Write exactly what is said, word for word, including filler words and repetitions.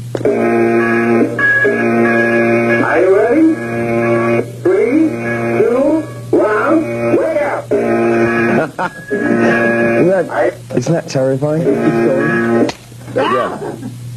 Are you ready? Three, two, one, way up! Isn't that, isn't that terrifying? Keep going. Yeah.